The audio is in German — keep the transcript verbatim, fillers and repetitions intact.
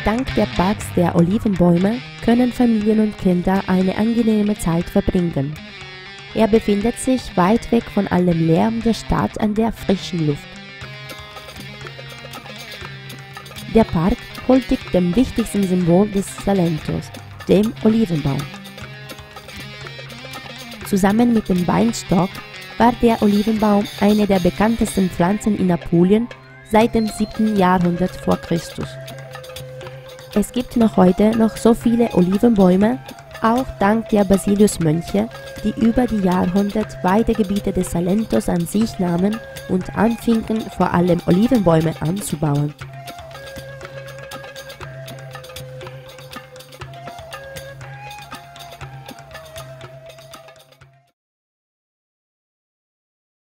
Dank der Parks der Olivenbäume können Familien und Kinder eine angenehme Zeit verbringen. Er befindet sich weit weg von allem Lärm der Stadt an der frischen Luft. Der Park huldigt dem wichtigsten Symbol des Salentos, dem Olivenbaum. Zusammen mit dem Weinstock war der Olivenbaum eine der bekanntesten Pflanzen in Apulien seit dem siebten Jahrhundert vor Christus. Es gibt noch heute noch so viele Olivenbäume, auch dank der Basiliusmönche, die über die Jahrhunderte weite Gebiete des Salentos an sich nahmen und anfingen, vor allem Olivenbäume anzubauen.